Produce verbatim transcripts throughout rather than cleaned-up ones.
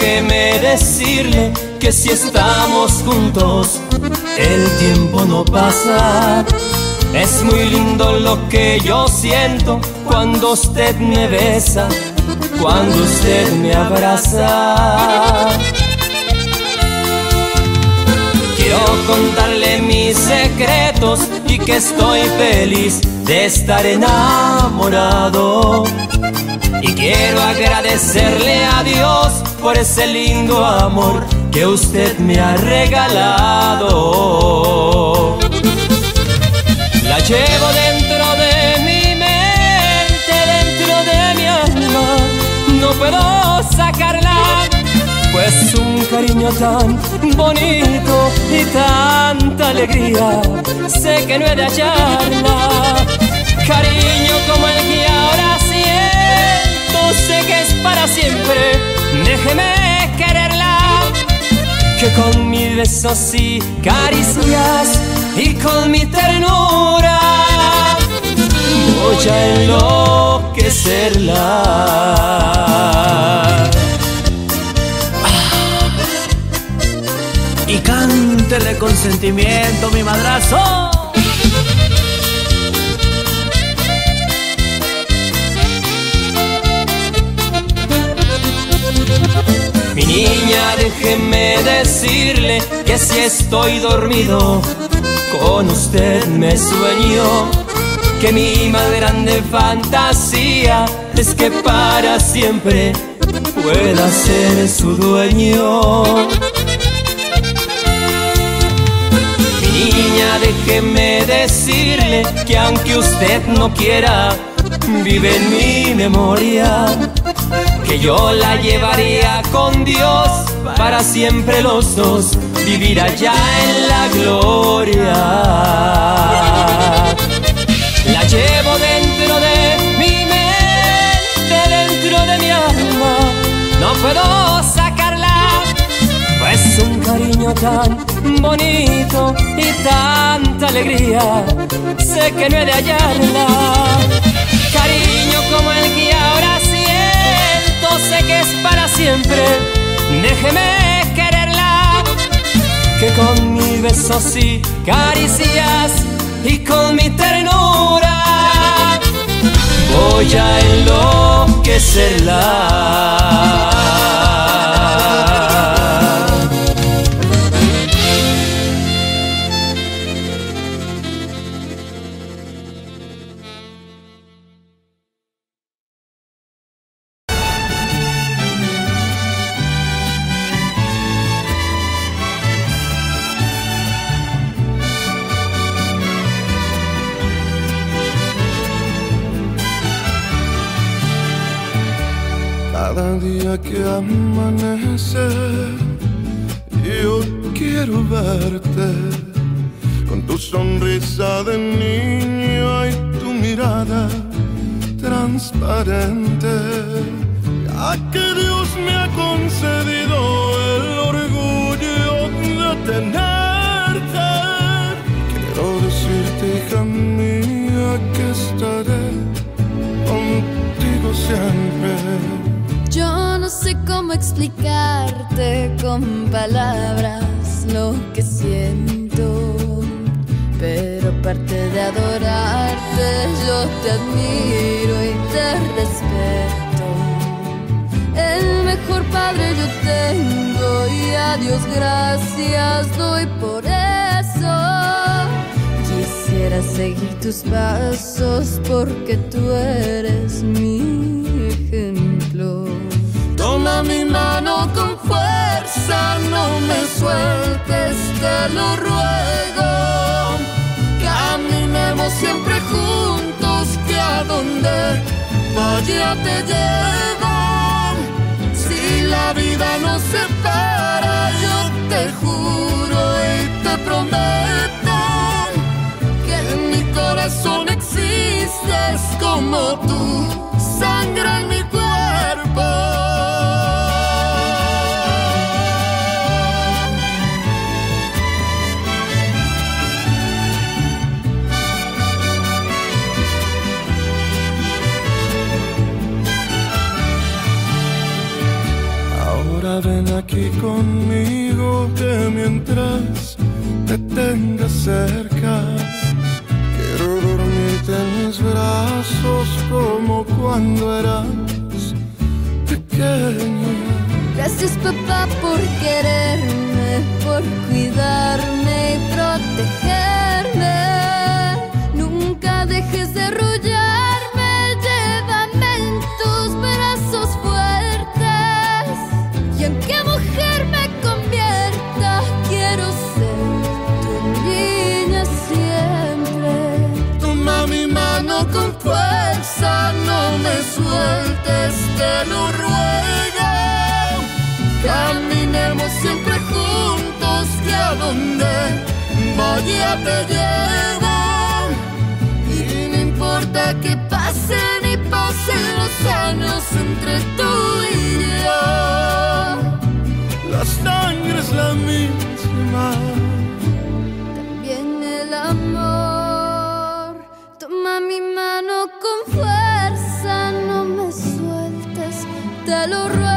déjeme decirle que si estamos juntos, el tiempo no pasa. Es muy lindo lo que yo siento cuando usted me besa, cuando usted me abraza. Quiero contarle mis secretos y que estoy feliz de estar enamorado. Y quiero agradecerle a Dios por ese lindo amor que usted me ha regalado. La llevo dentro de mi mente, dentro de mi alma, no puedo sacarla, pues un cariño tan bonito y tanta alegría sé que no he de hallarla. Cariño como el que ahora siento, sé que es para siempre, déjeme quererla, que con mis besos y caricias y con mi ternura voy a enloquecerla. Y cántele con sentimiento, mi madrazo. Mi niña, déjeme decirle que si estoy dormido, con usted me sueño, que mi más grande fantasía es que para siempre pueda ser su dueño. Mi niña, déjeme decirle que aunque usted no quiera, vive en mi memoria, que yo la llevaría con Dios para siempre los dos, vivir allá en la gloria. La llevo dentro de mi mente, dentro de mi alma, no puedo sacarla, pues un cariño tan bonito y tanta alegría sé que no he de hallarla. Cariño como el que ahora siento, sé que es para siempre, déjeme quererla, que con mis besos y caricias y con mi ternura voy a enloquecerla. Cada día que amanece, yo quiero verte con tu sonrisa de niño y tu mirada transparente. Ya que Dios me ha concedido el orgullo de tenerte, quiero decirte, hija mía, que estaré contigo siempre. Yo no sé cómo explicarte con palabras lo que siento, pero aparte de adorarte, yo te admiro y te respeto. El mejor padre yo tengo y a Dios gracias doy por eso. Quisiera seguir tus pasos porque tú eres mi ejemplo. Toma mi mano con fuerza, no me sueltes, te lo ruego. Caminemos siempre juntos, que a donde vaya te llevo. Si la vida nos separa, yo te juro y te prometo que en mi corazón existes como tú, sangre en mi cuerpo. Ahora ven aquí conmigo, que mientras te tenga cerca, quiero dormirte en mis brazos como cuando eras pequeño. Gracias, papá, por quererme, por cuidarme y protegerme. Nunca dejes de arrullarme, llévame en tus brazos fuertes. Y aunque mujer me convierta, quiero ser tu niña siempre. Toma mi mano con fuerza, no me sueltes, te lo ruego. Caminemos siempre juntos, que a donde vaya te llevo. Y no importa que pasen y pasen los años entre tú y yo, la sangre es la misma, también el amor. Toma mi mano con fuerza, no me sueltes, te lo ruego.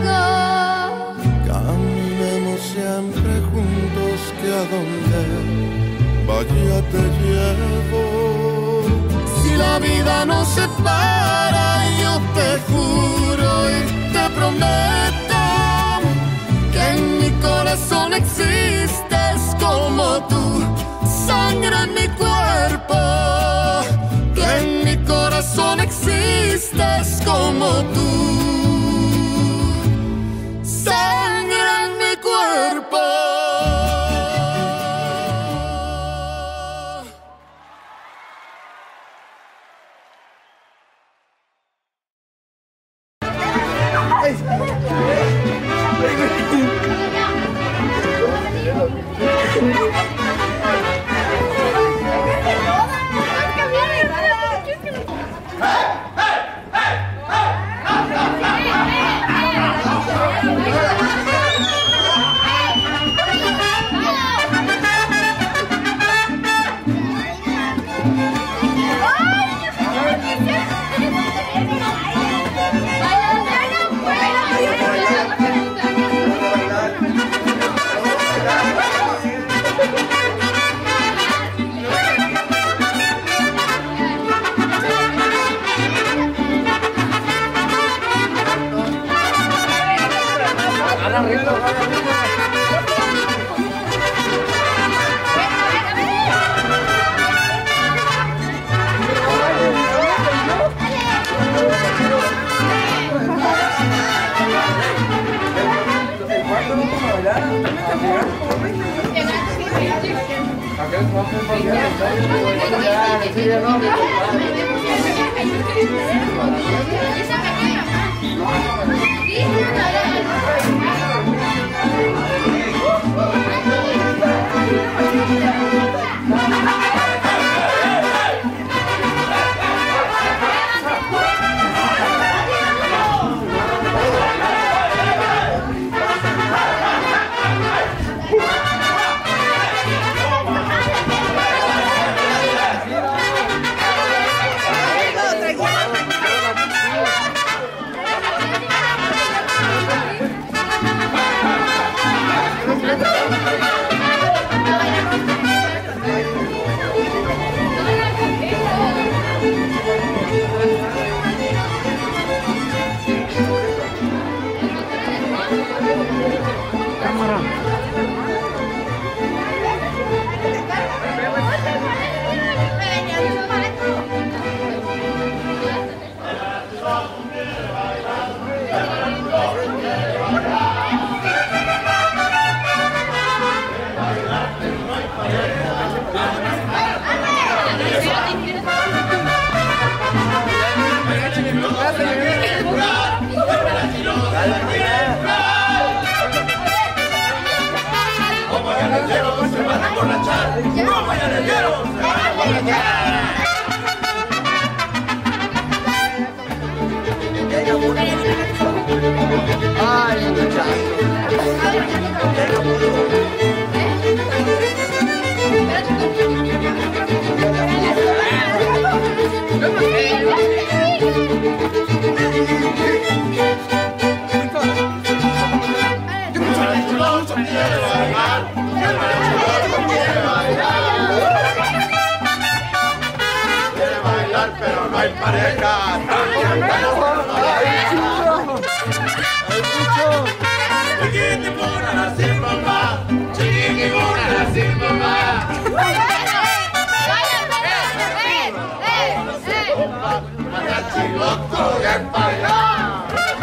Siempre juntos, que a donde vaya te llevo. Si la vida nos separa, yo te juro y te prometo que en mi corazón existes como tú, sangre en mi cuerpo. Que en mi corazón existes como tú, sangre en mi cuerpo. Ay, muchacho. pero no hay pareja. Chiquitibuna sin mamá, chiquitibuna sin mamá. Chiloco de para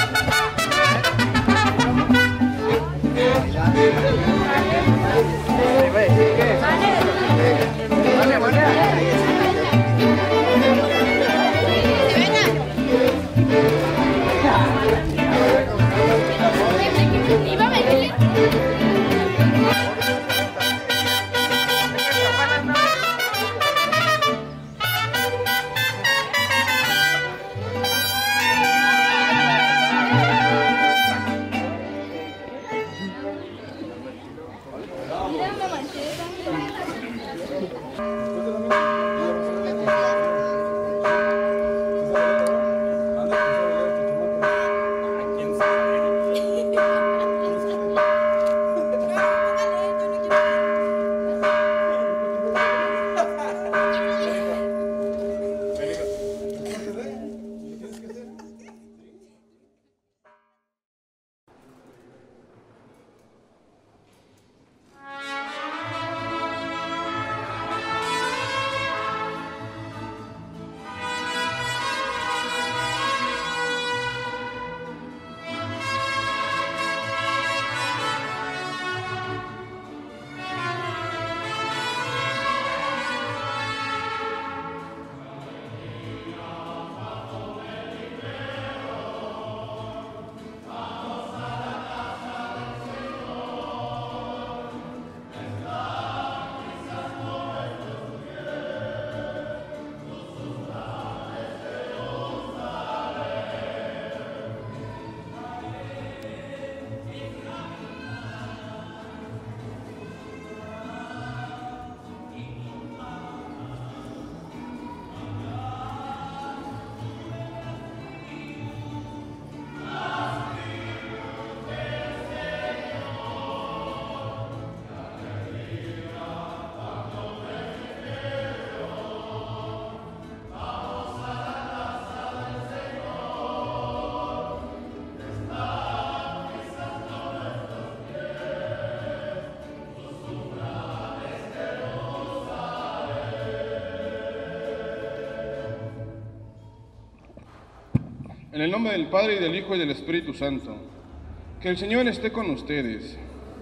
En el nombre del Padre, y del Hijo, y del Espíritu Santo. Que el Señor esté con ustedes.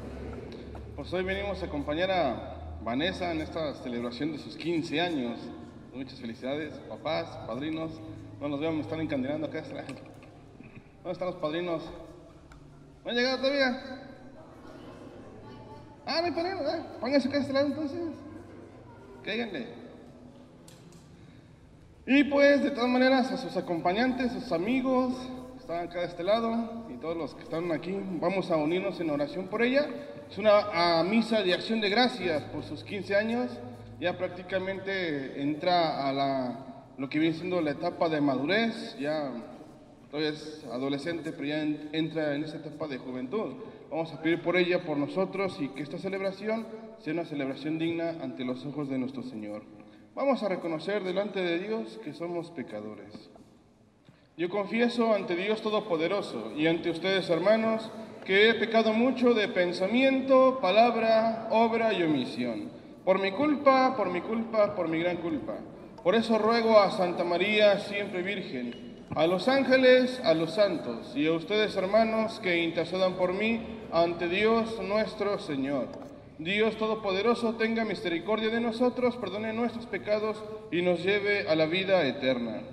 Pues hoy venimos a acompañar a Vanessa en esta celebración de sus quince años. Muchas felicidades, papás, padrinos. No los veo, me están encandilando acá. ¿Dónde están los padrinos? ¿No han llegado todavía? Ah, no hay padrinos, ¿eh? Pónganse acá a este lado entonces. Cáiganle. Y pues, de todas maneras, a sus acompañantes, a sus amigos, que están acá de este lado, y todos los que están aquí, vamos a unirnos en oración por ella. Es una a, misa de acción de gracias por sus quince años. Ya prácticamente entra a la, lo que viene siendo la etapa de madurez. Ya todavía es adolescente, pero ya en, entra en esa etapa de juventud. Vamos a pedir por ella, por nosotros, y que esta celebración sea una celebración digna ante los ojos de nuestro Señor. Vamos a reconocer delante de Dios que somos pecadores. Yo confieso ante Dios Todopoderoso y ante ustedes, hermanos, que he pecado mucho de pensamiento, palabra, obra y omisión. Por mi culpa, por mi culpa, por mi gran culpa. Por eso ruego a Santa María, siempre Virgen, a los ángeles, a los santos y a ustedes, hermanos, que intercedan por mí ante Dios nuestro Señor. Dios Todopoderoso tenga misericordia de nosotros, perdone nuestros pecados y nos lleve a la vida eterna.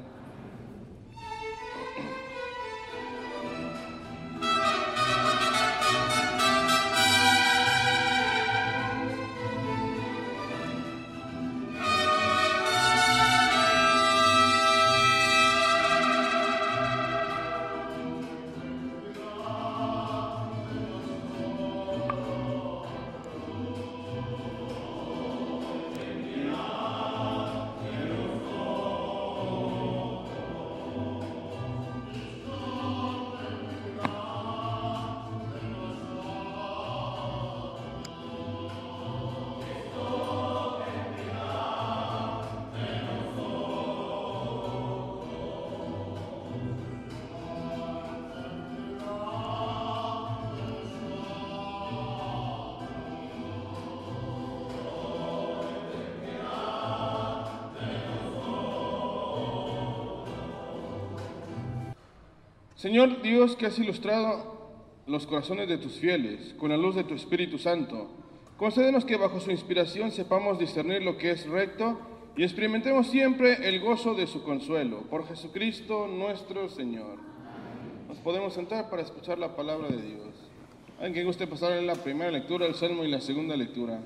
Señor Dios, que has ilustrado los corazones de tus fieles con la luz de tu Espíritu Santo, concédenos que bajo su inspiración sepamos discernir lo que es recto y experimentemos siempre el gozo de su consuelo. Por Jesucristo nuestro Señor. Nos podemos sentar para escuchar la palabra de Dios. ¿Alguien que guste pasar en la primera lectura, el Salmo, y la segunda lectura?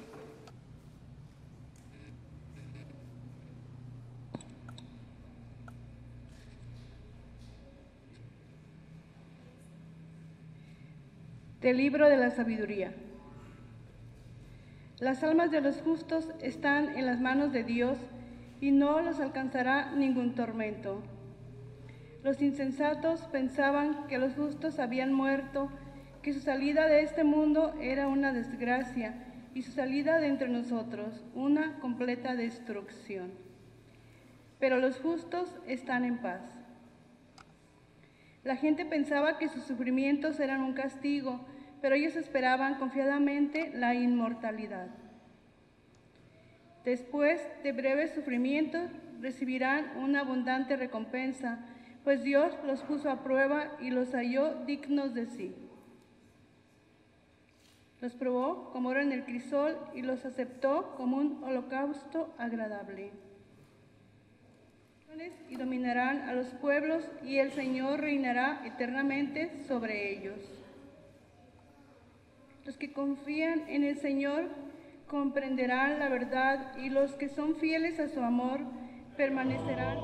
Del libro de la sabiduría. Las almas de los justos están en las manos de Dios y no los alcanzará ningún tormento. Los insensatos pensaban que los justos habían muerto, que su salida de este mundo era una desgracia y su salida de entre nosotros una completa destrucción. Pero los justos están en paz. La gente pensaba que sus sufrimientos eran un castigo, pero ellos esperaban confiadamente la inmortalidad. Después de breves sufrimientos, recibirán una abundante recompensa, pues Dios los puso a prueba y los halló dignos de sí. Los probó como oro en el crisol y los aceptó como un holocausto agradable. Y dominarán a los pueblos, y el Señor reinará eternamente sobre ellos. Los que confían en el Señor comprenderán la verdad, y los que son fieles a su amor permanecerán.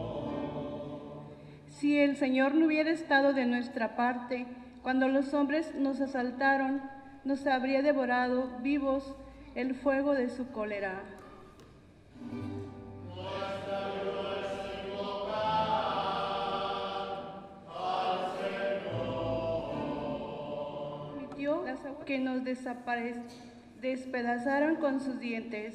Si el Señor no hubiera estado de nuestra parte, cuando los hombres nos asaltaron, nos habría devorado vivos el fuego de su cólera. Que nos despedazaron con sus dientes.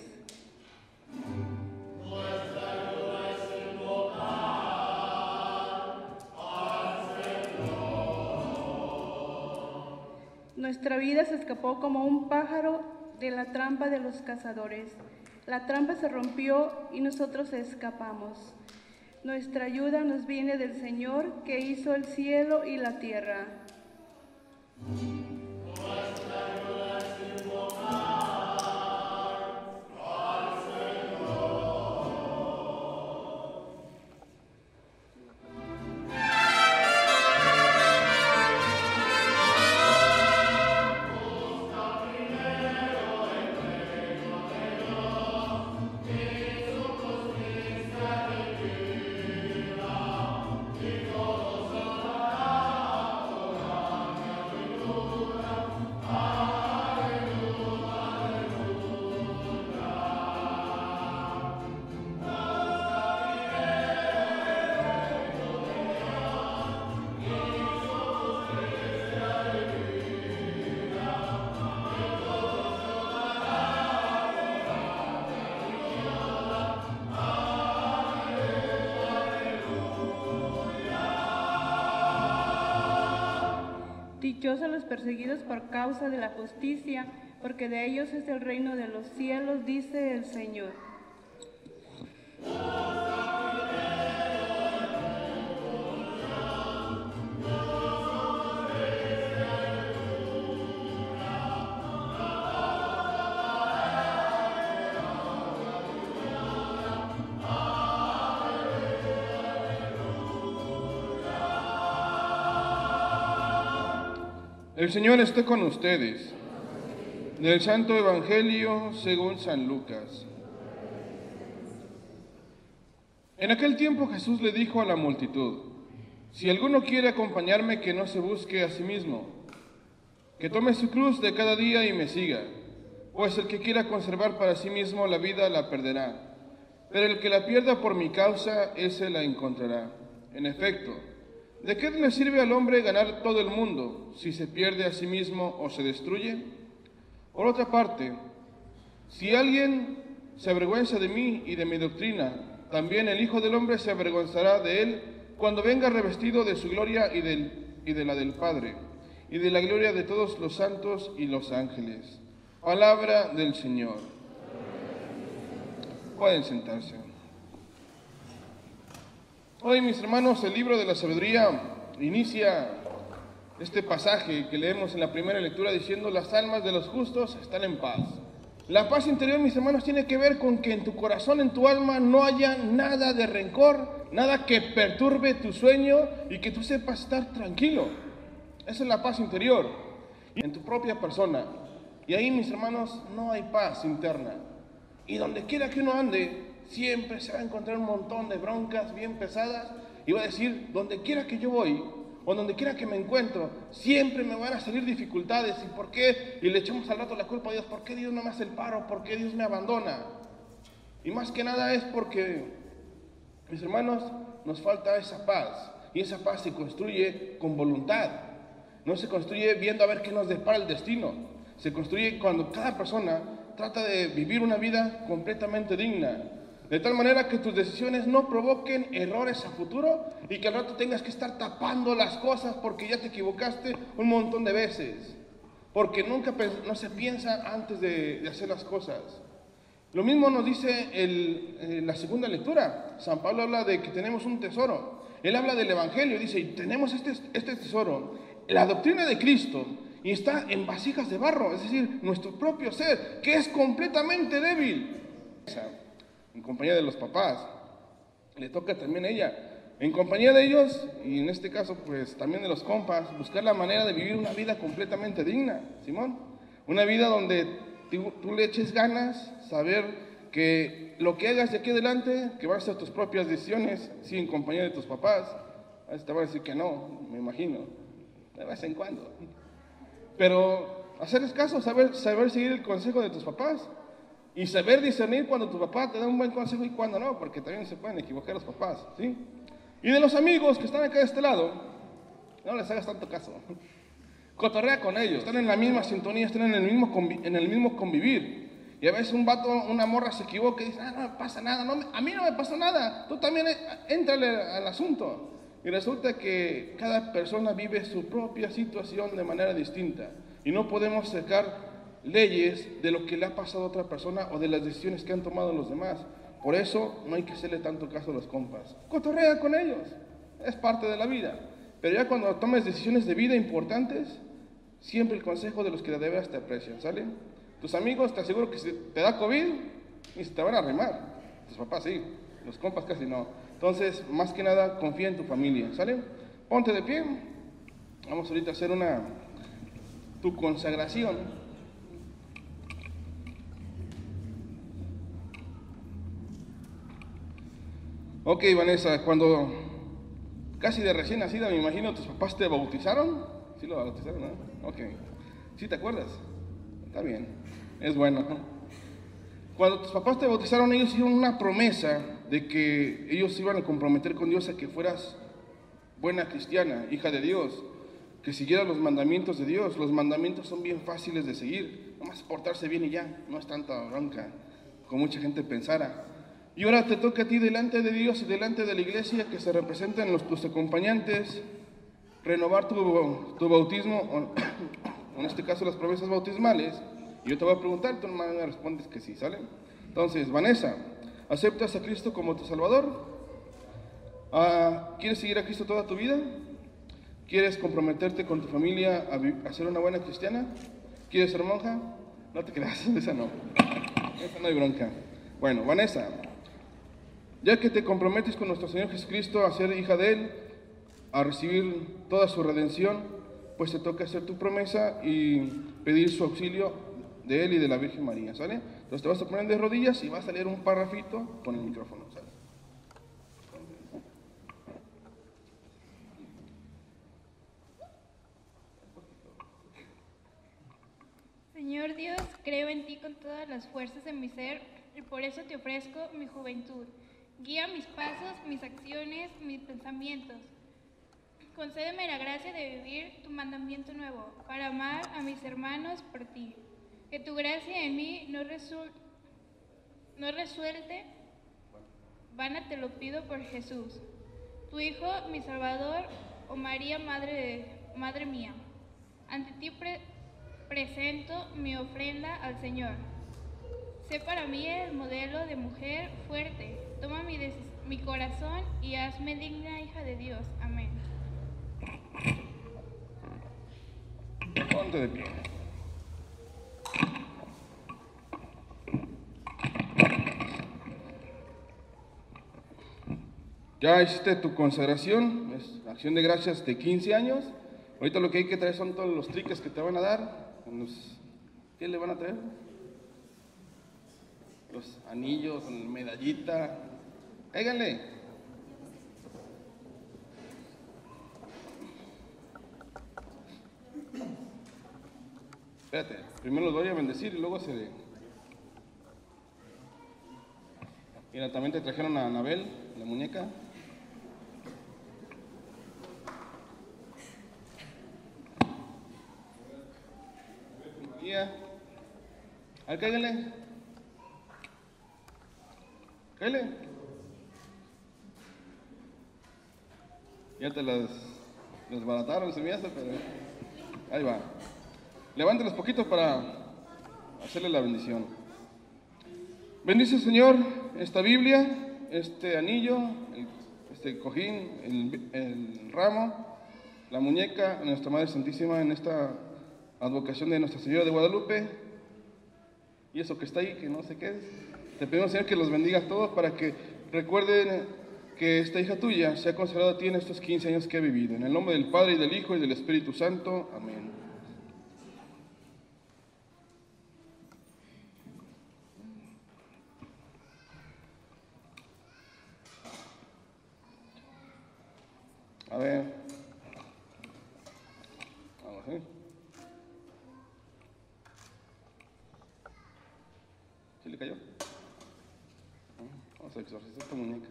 Nuestra vida se escapó como un pájaro de la trampa de los cazadores. La trampa se rompió y nosotros escapamos. Nuestra ayuda nos viene del Señor, que hizo el cielo y la tierra. Dichosos los perseguidos por causa de la justicia, porque de ellos es el reino de los cielos, dice el Señor. El Señor esté con ustedes. Del Santo Evangelio según San Lucas. En aquel tiempo Jesús le dijo a la multitud: si alguno quiere acompañarme, que no se busque a sí mismo, que tome su cruz de cada día y me siga, pues el que quiera conservar para sí mismo la vida la perderá, pero el que la pierda por mi causa, ese la encontrará. En efecto, ¿de qué le sirve al hombre ganar todo el mundo si se pierde a sí mismo o se destruye? Por otra parte, si alguien se avergüenza de mí y de mi doctrina, también el Hijo del Hombre se avergonzará de él cuando venga revestido de su gloria y, del, y de la del Padre, y de la gloria de todos los santos y los ángeles. Palabra del Señor. Pueden sentarse. Hoy, mis hermanos, el libro de la sabiduría inicia este pasaje que leemos en la primera lectura diciendo: las almas de los justos están en paz. La paz interior, mis hermanos, tiene que ver con que en tu corazón, en tu alma, no haya nada de rencor, nada que perturbe tu sueño y que tú sepas estar tranquilo. Esa es la paz interior, en tu propia persona. Y ahí, mis hermanos, no hay paz interna. Y donde quiera que uno ande, siempre se va a encontrar un montón de broncas bien pesadas. Y va a decir, donde quiera que yo voy, o donde quiera que me encuentro, siempre me van a salir dificultades. ¿Y por qué? Y le echamos al rato la culpa a Dios. ¿Por qué Dios no me hace el paro? ¿Por qué Dios me abandona? Y más que nada es porque, mis hermanos, nos falta esa paz. Y esa paz se construye con voluntad. No se construye viendo a ver qué nos depara el destino. Se construye cuando cada persona trata de vivir una vida completamente digna. De tal manera que tus decisiones no provoquen errores a futuro y que al rato tengas que estar tapando las cosas porque ya te equivocaste un montón de veces. Porque nunca no se piensa antes de, de hacer las cosas. Lo mismo nos dice el, eh, la segunda lectura. San Pablo habla de que tenemos un tesoro. Él habla del Evangelio, dice, y tenemos este, este tesoro, la doctrina de Cristo, y está en vasijas de barro, es decir, nuestro propio ser, que es completamente débil. En compañía de los papás, le toca también a ella, en compañía de ellos, y en este caso pues también de los compas, buscar la manera de vivir una vida completamente digna, Simón, una vida donde tú, tú le eches ganas, saber que lo que hagas de aquí adelante, que van a ser tus propias decisiones, sí, en compañía de tus papás. A veces te van a decir que no, me imagino, de vez en cuando, pero hacerles caso, saber, saber seguir el consejo de tus papás. Y saber discernir cuando tu papá te da un buen consejo y cuando no, porque también se pueden equivocar los papás, ¿sí? Y de los amigos que están acá de este lado, no les hagas tanto caso. Cotorrea con ellos, están en la misma sintonía, están en el mismo, convi- en el mismo convivir. Y a veces un vato, una morra se equivoca y dice, ah, no me pasa nada, no me, a mí no me pasa nada, tú también éntrale al asunto. Y resulta que cada persona vive su propia situación de manera distinta. Y no podemos sacar leyes de lo que le ha pasado a otra persona o de las decisiones que han tomado los demás. Por eso no hay que hacerle tanto caso a los compas. Cotorrea con ellos, es parte de la vida. Pero ya cuando tomes decisiones de vida importantes, siempre el consejo de los que de veras te aprecian, ¿sale? Tus amigos, te aseguro que si te da COVID, y se te van a arrimar. Tus papás sí, los compas casi no. Entonces, más que nada, confía en tu familia, ¿sale? Ponte de pie. Vamos ahorita a hacer una, tu consagración. Ok, Vanessa, cuando casi de recién nacida, me imagino, tus papás te bautizaron. ¿Sí lo bautizaron, no? Ok. ¿Sí te acuerdas? Está bien, es bueno. Cuando tus papás te bautizaron, ellos hicieron una promesa de que ellos se iban a comprometer con Dios a que fueras buena cristiana, hija de Dios, que siguieras los mandamientos de Dios. Los mandamientos son bien fáciles de seguir, nomás portarse bien y ya, no es tanta bronca como mucha gente pensara. Y ahora te toca a ti delante de Dios y delante de la iglesia que se representan los, tus acompañantes, renovar tu, tu bautismo, o en este caso las promesas bautismales. Y yo te voy a preguntar, tú nomás me respondes que sí, ¿sale? Entonces, Vanessa, ¿aceptas a Cristo como tu Salvador? Uh, ¿Quieres seguir a Cristo toda tu vida? ¿Quieres comprometerte con tu familia a, a ser una buena cristiana? ¿Quieres ser monja? No te creas, esa no. Esa no hay bronca. Bueno, Vanessa, ya que te comprometes con nuestro Señor Jesucristo a ser hija de Él, a recibir toda su redención, pues te toca hacer tu promesa y pedir su auxilio de Él y de la Virgen María, ¿sale? Entonces te vas a poner de rodillas y vas a leer un párrafito con el micrófono, ¿sale? Señor Dios, creo en ti con todas las fuerzas de mi ser y por eso te ofrezco mi juventud. Guía mis pasos, mis acciones, mis pensamientos. Concédeme la gracia de vivir tu mandamiento nuevo, para amar a mis hermanos por ti. Que tu gracia en mí no, resul no resuelte, vana te lo pido por Jesús, tu Hijo, mi Salvador, oh María, Madre, de, Madre mía. Ante ti pre presento mi ofrenda al Señor. Sé para mí el modelo de mujer fuerte. Toma mi, mi corazón y hazme digna hija de Dios. Amén. Ponte de pie. Ya hiciste tu consagración, es acción de gracias de quince años. Ahorita lo que hay que traer son todos los triques que te van a dar. Los, ¿qué le van a traer? Los anillos, medallita. Cáiganle. Espérate, primero los voy a bendecir y luego se... Mira, también te trajeron a Anabel, la muñeca. María. A ver, cáiganle. Cáiganle. Ya te las desbarataron, se me hace, pero ahí va. Levántelos poquito para hacerle la bendición. Bendice, Señor, esta Biblia, este anillo, el, este cojín, el, el ramo, la muñeca, Nuestra Madre Santísima en esta advocación de Nuestra Señora de Guadalupe. Y eso que está ahí, que no sé qué es. Te pedimos, Señor, que los bendiga a todos para que recuerden que esta hija tuya se ha consagrado a ti en estos quince años que ha vivido. En el nombre del Padre, y del Hijo, y del Espíritu Santo. Amén. A ver. Vamos a ver. ¿Sí le cayó? Vamos a exorcizar esta muñeca.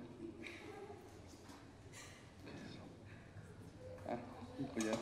¿Qué es eso? Ah, un collar.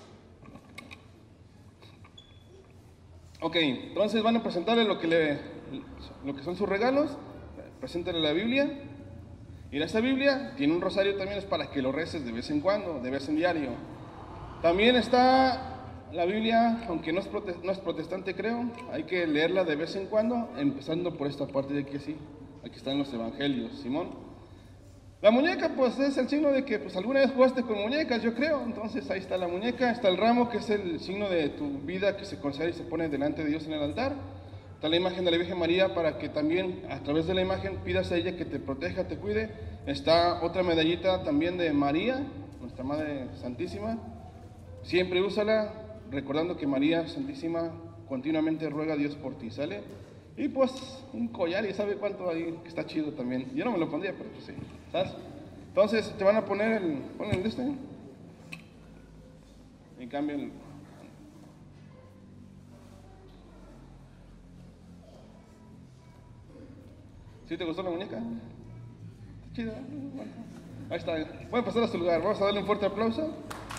Ok, entonces van a presentarle lo que, le, lo que son sus regalos. Preséntale la Biblia. Y esta Biblia tiene un rosario también, es para que lo reces de vez en cuando, de vez en diario. También está la Biblia, aunque no es, prote- no es protestante, creo, hay que leerla de vez en cuando, empezando por esta parte de aquí así. Aquí están los evangelios, Simón. La muñeca, pues es el signo de que pues alguna vez jugaste con muñecas, yo creo. Entonces ahí está la muñeca, está el ramo, que es el signo de tu vida que se consagra y se pone delante de Dios en el altar. Está la imagen de la Virgen María para que también a través de la imagen pidas a ella que te proteja, te cuide. Está otra medallita también de María, Nuestra Madre Santísima. Siempre úsala, recordando que María Santísima continuamente ruega a Dios por ti, ¿sale? Y pues un collar, y sabe cuánto ahí, que está chido también. Yo no me lo pondría, pero pues sí, ¿sabes? Entonces te van a poner el, pon el de este. En cambio el... ¿Sí te gustó la muñeca? Está chida. Bueno, ahí está. Pueden pasar a su lugar. Vamos a darle un fuerte aplauso.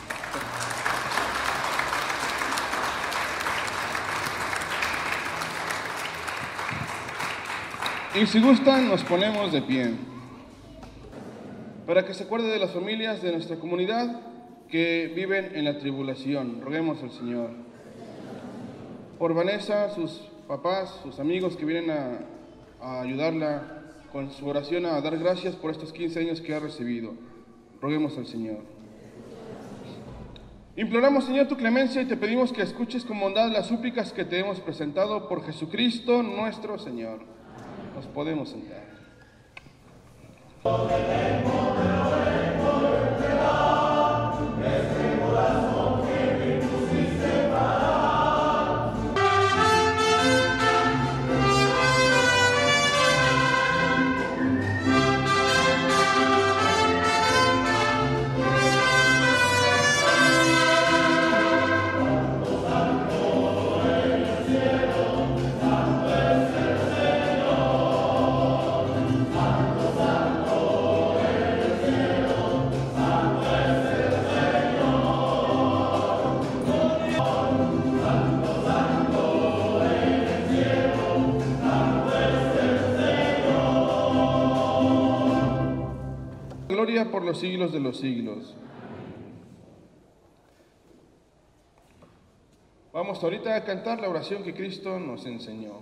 Y si gustan, nos ponemos de pie. Para que se acuerde de las familias de nuestra comunidad que viven en la tribulación. Roguemos al Señor. Por Vanessa, sus papás, sus amigos que vienen a... a ayudarla con su oración a dar gracias por estos quince años que ha recibido. Roguemos al Señor. Imploramos, Señor, tu clemencia y te pedimos que escuches con bondad las súplicas que te hemos presentado por Jesucristo nuestro Señor. Nos podemos sentar. Gloria por los siglos de los siglos. Vamos ahorita a cantar la oración que Cristo nos enseñó.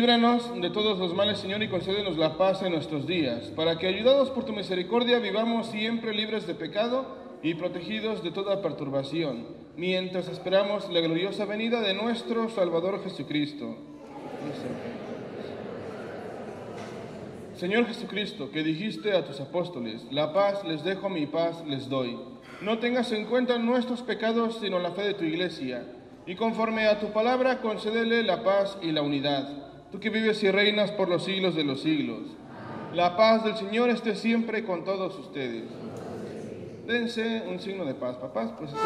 Líbranos de todos los males, Señor, y concédenos la paz en nuestros días, para que, ayudados por tu misericordia, vivamos siempre libres de pecado y protegidos de toda perturbación, mientras esperamos la gloriosa venida de nuestro Salvador Jesucristo. Señor Jesucristo, que dijiste a tus apóstoles, la paz les dejo, mi paz les doy. No tengas en cuenta nuestros pecados, sino la fe de tu iglesia, y conforme a tu palabra, concédele la paz y la unidad. Tú que vives y reinas por los siglos de los siglos. La paz del Señor esté siempre con todos ustedes. Dense un signo de paz, papás, pues así.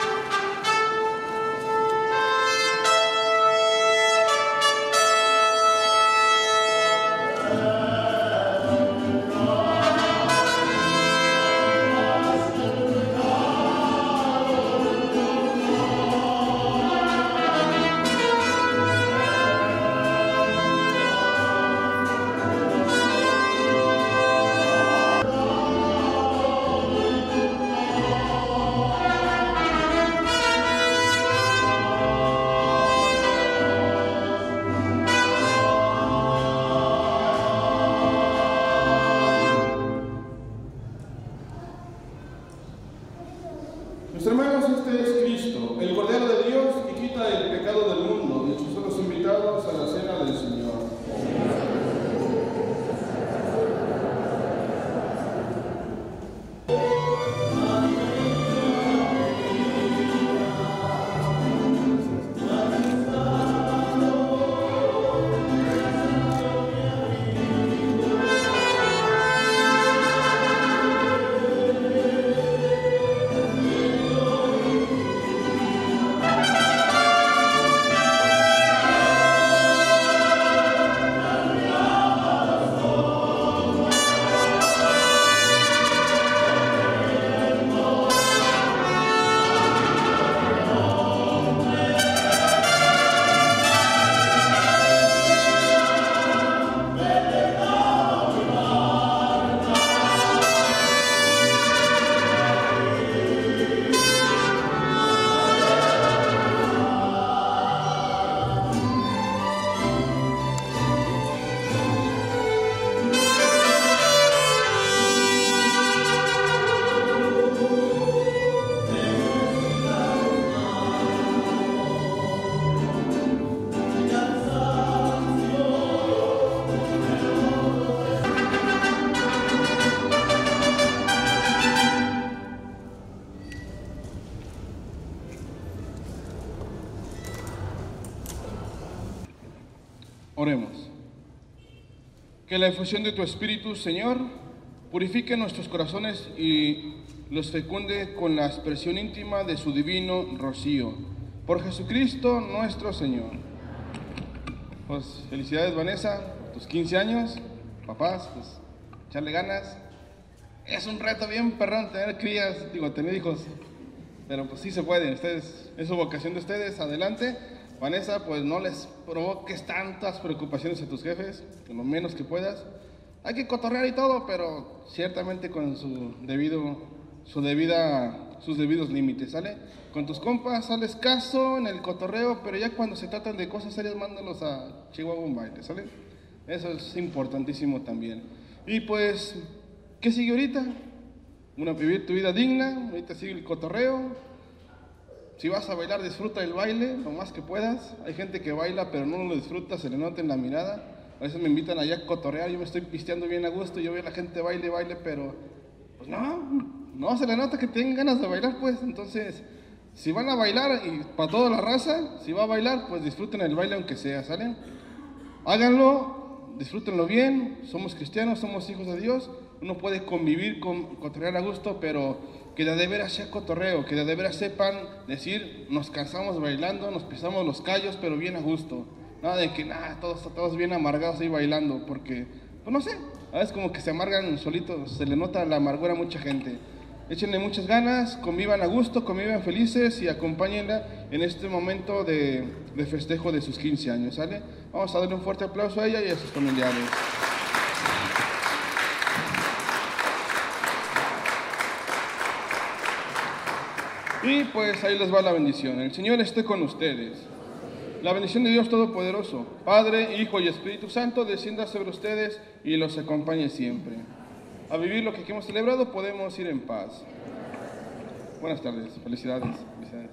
Mis hermanos, este es Cristo, el Cordero de Dios que quita el pecado del mundo, y estos son los invitados a la cena del Señor. Oremos. Que la efusión de tu Espíritu, Señor, purifique nuestros corazones y los fecunde con la expresión íntima de su divino rocío. Por Jesucristo nuestro Señor. Pues felicidades, Vanessa, por tus quince años. Papás, pues echarle ganas. Es un reto bien perrón tener crías, digo, tener hijos. Pero pues sí se puede, ustedes, es su vocación de ustedes, adelante. Vanessa, pues no les provoques tantas preocupaciones a tus jefes, lo menos que puedas. Hay que cotorrear y todo, pero ciertamente con su debido, su debida, sus debidos límites, ¿sale? Con tus compas sales caso en el cotorreo, pero ya cuando se tratan de cosas serias, mándalos a Chihuahua un baile, ¿sale? Eso es importantísimo también. Y pues, ¿qué sigue ahorita? Una, vivir tu vida digna, ahorita sigue el cotorreo. Si vas a bailar, disfruta el baile lo más que puedas. Hay gente que baila pero no lo disfruta, se le nota en la mirada. A veces me invitan allá a cotorrear, yo me estoy pisteando bien a gusto, yo veo a la gente baile, baile, pero pues no, no se le nota que tienen ganas de bailar, pues. Entonces, si van a bailar, y para toda la raza, si va a bailar, pues disfruten el baile aunque sea, ¿sale? Háganlo, disfrútenlo bien, somos cristianos, somos hijos de Dios. Uno puede convivir, con, cotorrear a gusto, pero que de veras sea cotorreo, que de veras sepan decir, nos cansamos bailando, nos pisamos los callos, pero bien a gusto. Nada de que, nada, todos, todos bien amargados ahí bailando, porque, pues no sé, a veces como que se amargan solitos, se le nota la amargura a mucha gente. Échenle muchas ganas, convivan a gusto, convivan felices y acompáñenla en este momento de, de festejo de sus quince años, ¿sale? Vamos a darle un fuerte aplauso a ella y a sus familiares. Y pues ahí les va la bendición. El Señor esté con ustedes. La bendición de Dios Todopoderoso, Padre, Hijo y Espíritu Santo, descienda sobre ustedes y los acompañe siempre. A vivir lo que aquí hemos celebrado podemos ir en paz. Buenas tardes, felicidades. felicidades.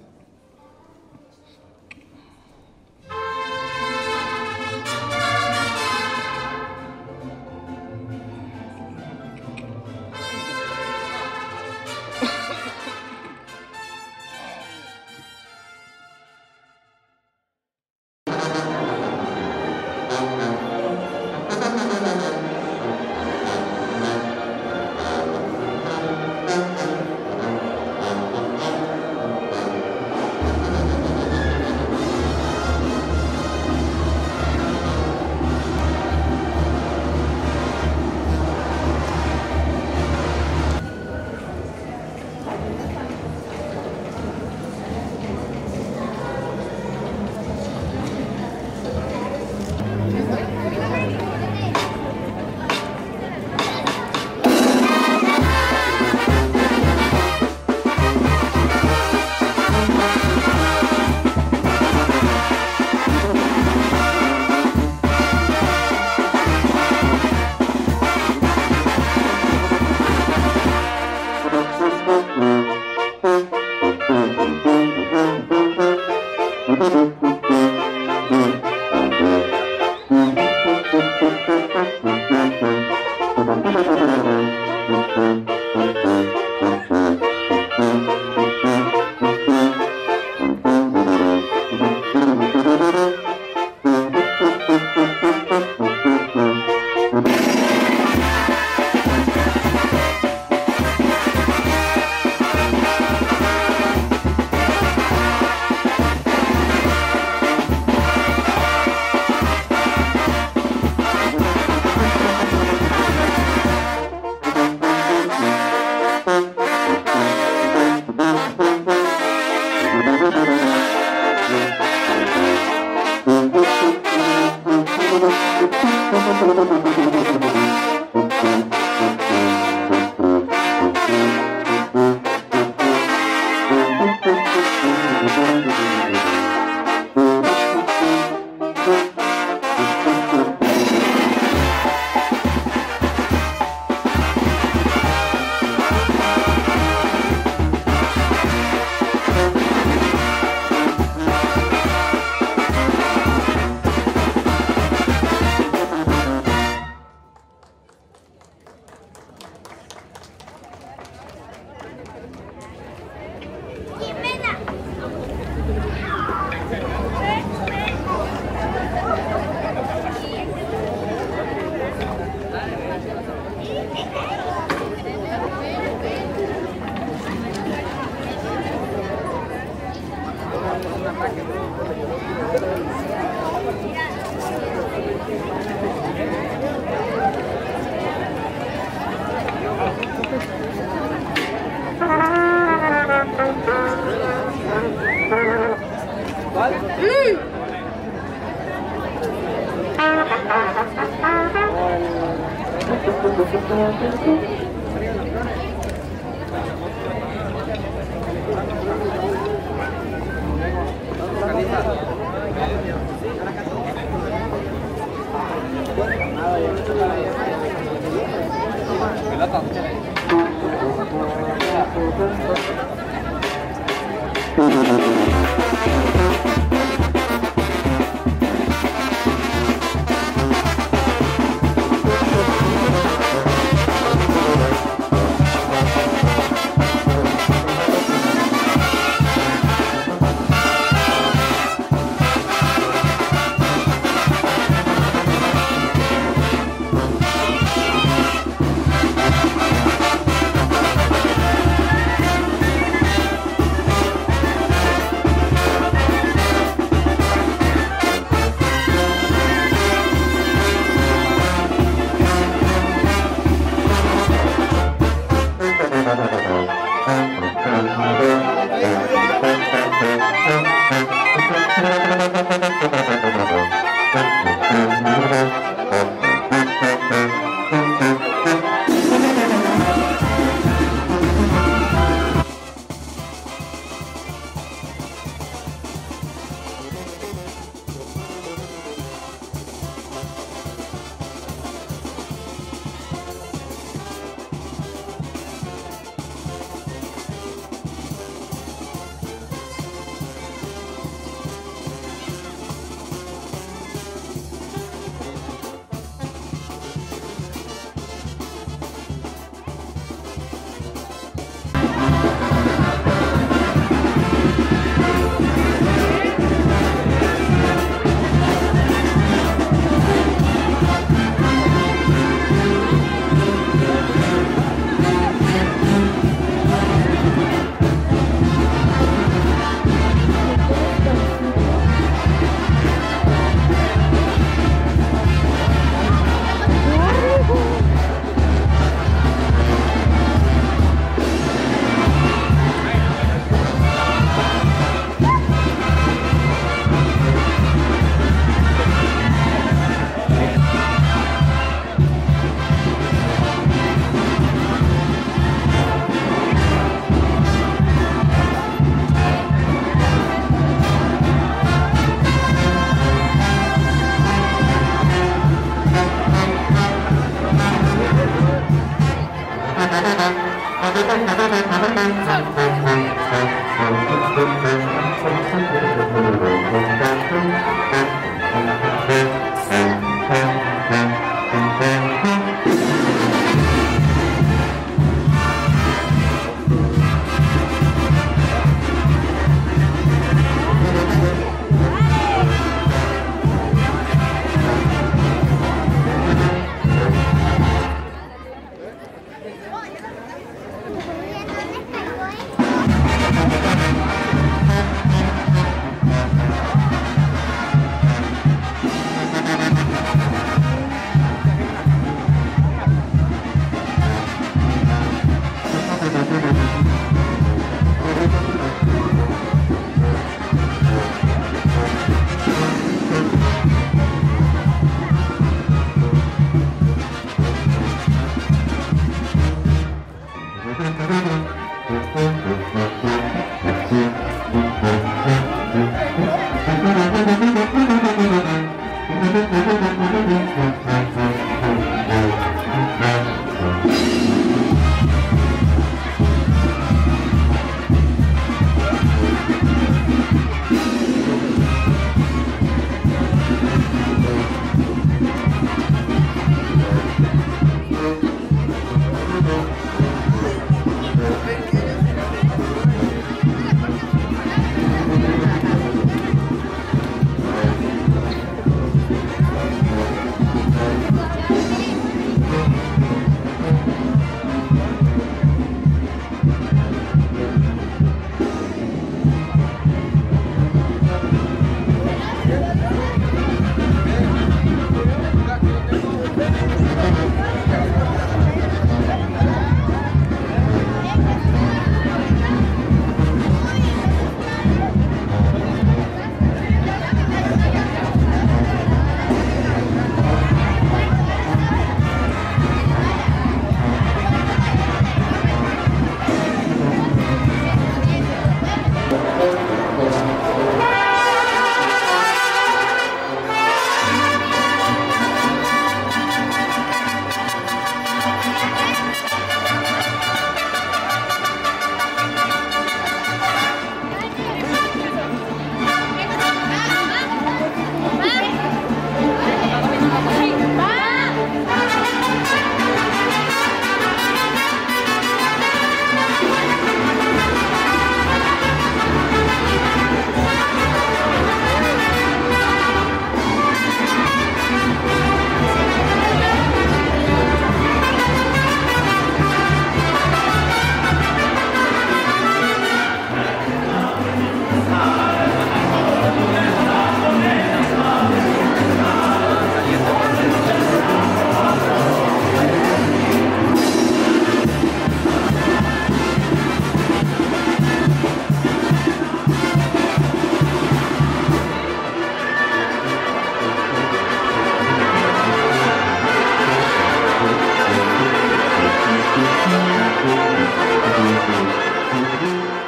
Thank you.